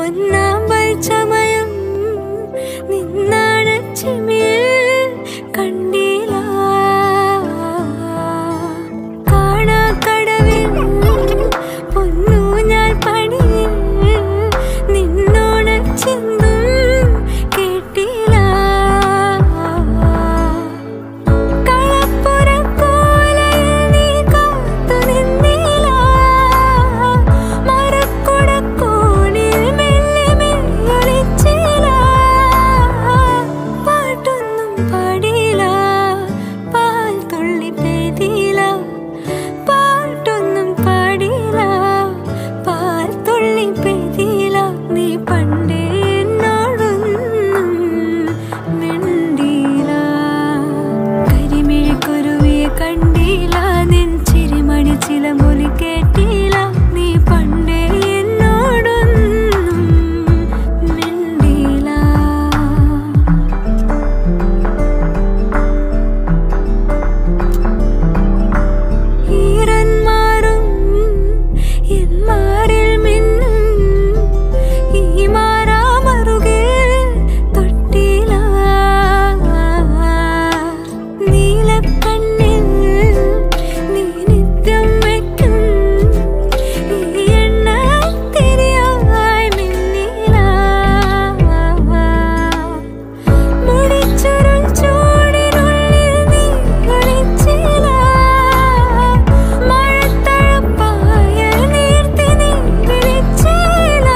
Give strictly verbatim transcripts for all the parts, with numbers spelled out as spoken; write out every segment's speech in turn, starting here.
പൊന്നാമ്പൽ ചമയം നിന്നാണ് ചിമിൽ കണ്ടില്ല കാണാക്കടവിൽ പൊന്നു ഞാൻ പണിയിൽ നിന്നോട് ചിന്തും കേട്ടില്ല കളപ്പുറക്കോലയിൽ നീ കാത്തു നിന്നില്ല മരക്കുടക്കോണിൽ മെല്ലെ മെല്ലൊളിച്ചില്ല പാട്ടൊന്നും പാടില്ല പാൽ തുള്ളി പെയ്തില്ല പാട്ടൊന്നും പാടില്ല പാൽ തുള്ളി പെയ്തില്ല നീ പണ്ടേ എന്നോടൊന്നും മിണ്ടില്ല കരിമിഴി കുരുവിയെ കണ്ടില്ല നിൻ ചിരിമണി ചിലമൊലി കേട്ടില്ല നീ പണ്ടേ എന്നോടൊന്നും മിണ്ടില്ല ഈറന്മാരും എന്മാരിൽ മിന്നും ഈ മാറാമറുകിൽ തൊട്ടില്ല നീലക്കണ്ണിൽ നീ നിത്യം വയ്ക്കും ഈ എണ്ണത്തിരിയായി മിന്നില്ല മുടിച്ചുരുൾ ചൂടിനുള്ളിൽ നീ ഒളിച്ചില്ല മഴത്തഴപ്പായ നീർത്തി നീ വിളിച്ചില്ല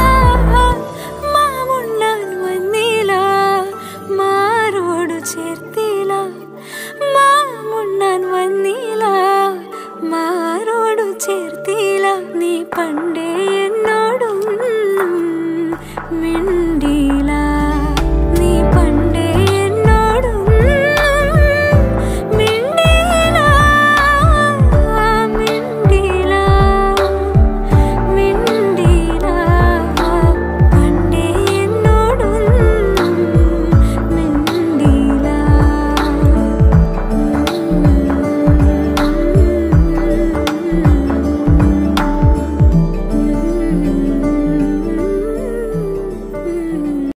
മാമുണ്ണാൻ വന്നില്ല മാറോടു ചേർത്തില്ല മാമുണ്ണാൻ വന്നില്ല മാറോടു ചേർത്തില്ല നീ പണ്ട്